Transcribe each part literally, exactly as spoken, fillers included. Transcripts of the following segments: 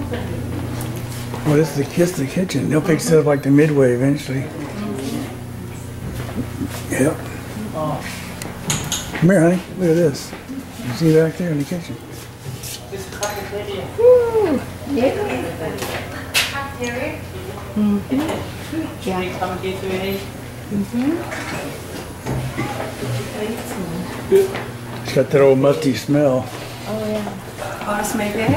Well, this is the, this is the kitchen. They'll fix it up like the midway eventually. Yep. Come here, honey. Look at this. You see back there in the kitchen. Woo! Yeah. Mm-hmm. Yeah. Mm-hmm. It's got that old musty smell. Oh, yeah. Oh, smell that?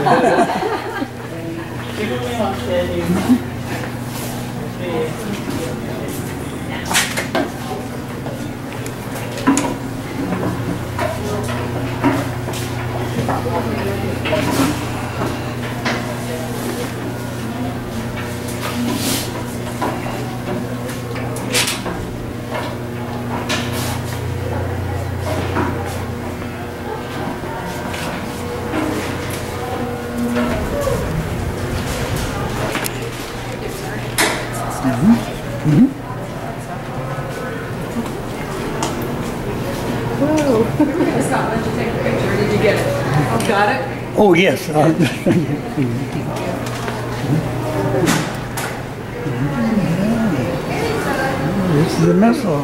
Mm-hmm. Whoa. Scotland to take a picture. Did you get it? Oh, got it? Oh, yes. Uh, this is the mess hall.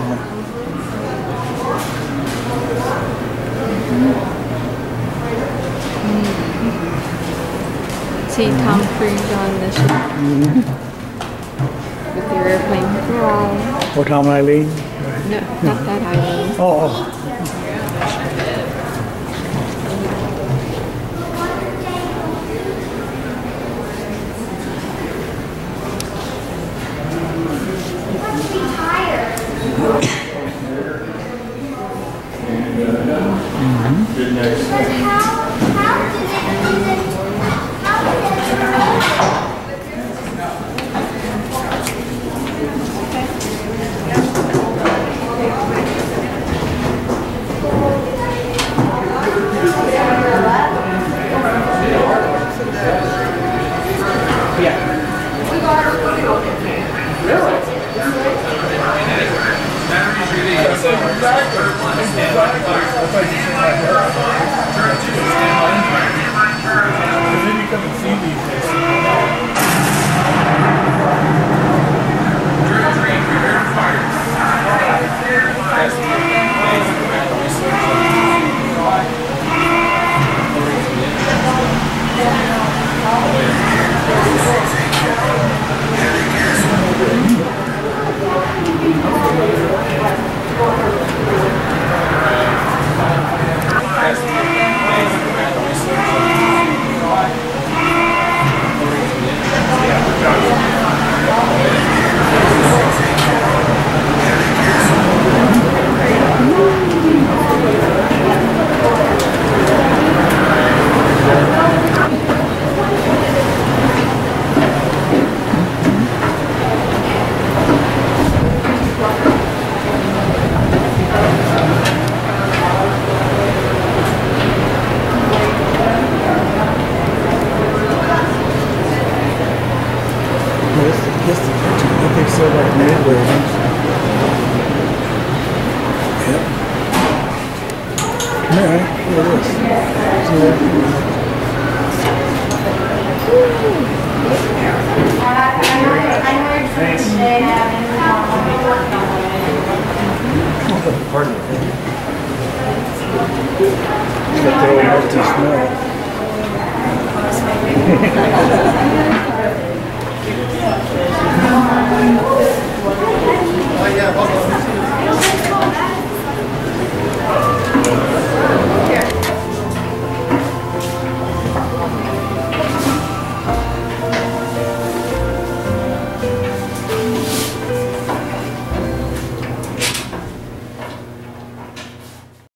See Tom Cruise on the ship. Mm-hmm. With the airplane. Wow. Or Tom and Eileen? No, not that Eileen. Oh. Mm-hmm. Good night. Oh, yeah.